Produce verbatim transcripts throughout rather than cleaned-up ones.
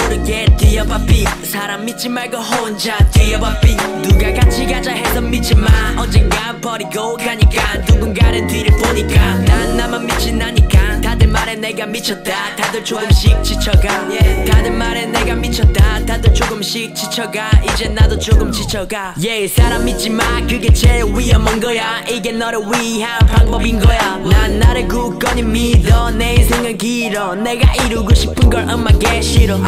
모르게 뛰어봐 비 사람 믿지 말고 혼자 뛰어봐 비 누가 같이 가자 해서 믿지 마 언젠간 버리고 가니까 누군가는 뒤를 보니까 난 나만 미친 나니까 다들 말해 내가 미쳤다 다들 조금씩 지쳐가 다들 말해 내가 미쳤다 다들 조금씩 지쳐가 이제 나도 조금 지쳐가 yeah 사람 믿지 마 그게 제일 위험한 거야 이게 너를 위한 방법인 거야 난 나를 굳건히 믿어 내 인생은 길어 내가 이루고 싶은 걸 엄하게 싫어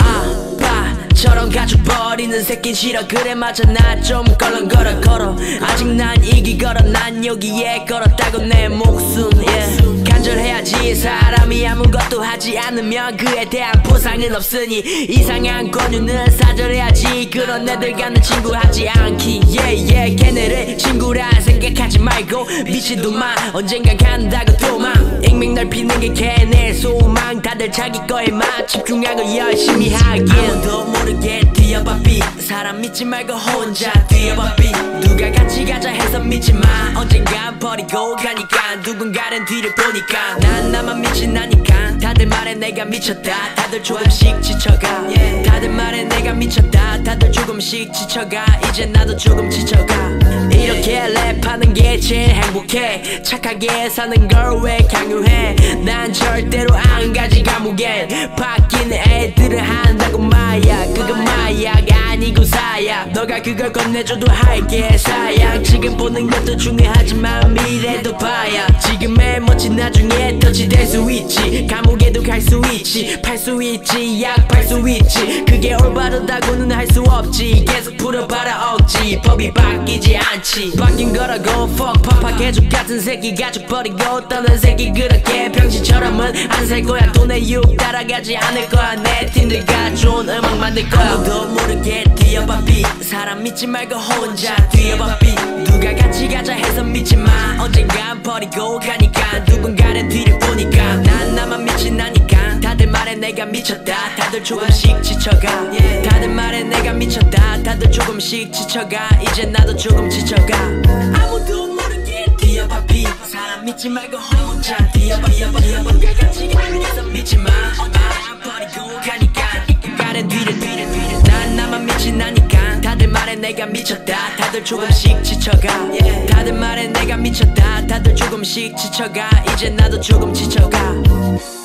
아빠처럼 가져버리는 새낀 싫어 그래 맞아 나 좀 걸렁걸어 걸어 아직 난 이기 걸어 난 여기에 걸었다고 내 목숨 yeah. 간절해야지 사람이 아무것도 하지 않으면 그에 대한 보상은 없으니 이상한 권유는 사절해야지 그런 애들과는 친구하지 않기 yeah yeah 걔네를 친구라 생각하지 말고 미치도마 언젠가 간다고 도망 익명 넓히는 게 걔네 소망 다들 자기 거에만 집중하고 열심히 하길 아무도 모르게 뛰어봐 비 사람 믿지 말고 혼자 뛰어봐 비 누가 같이 가자 해서 믿지 마 언젠간 버리고 가니까 누군가는 뒤를 보니까 난 나만 미친 나니까 다들 말해 내가 미쳤다 다들 조금씩 지쳐가 다들 말해 내가 미쳤다 다들 조금씩 지쳐가 이제 나도 조금 지쳐가 이렇게 랩하는 게 제일 행복해 착하게 사는 걸 왜 강요해 난 절대로 안 가지 감옥에 바뀌는 애들을 한다고 마약 그건 마약 아니고 사약 너가 그걸 건네줘도 할게 사양 지금 보는 것도 중요하지만 미래도 봐야 지금의 멋진 나중에 덫이 될 수 있지 감옥에도 갈 수 있지 팔 수 있지 약 팔 수 있지 그게 올바르다고는 할 수 없지 계속 풀어봐라 억지 법이 바뀌지 않지 바뀐 거라고 fuck 파파 개죽 같은 새끼 가족 버리고 떠난 새끼 그렇게 병신처럼은 안 살 거야 돈의 육 따라가지 않을 거야 내 팀들과 좋은 음악 만들 거야 아무도 모르게 뛰어봐 비 사람 믿지 말고 혼자 뛰어봐 비 누가 같이 가자 해서 믿지 마 언젠간 버리고 가니까 누군가는 뒤를 보니까 난 나만 미친 나니까 다들 말해 내가 미쳤다 다들 조금씩 지쳐가 다들 말해 내가 미쳤다 다들 조금씩 지쳐가 이제 나도 조금 지쳐가 아무도 모르게 뛰어봐 비 사람 믿지 말고 혼자 뛰어봐 뛰어봐 뛰어봐 누가 같이 가자 해서 믿지 마 언젠간 버리고 가니까 누군가는 뒤를 뒤를 뒤를 난 나만 미친 나니까 다들 말해 내가 미쳤다 다들 조금씩 지쳐가 다들 말해 내가 미쳤다 다들 조금씩 지쳐가 이제 나도 조금 지쳐가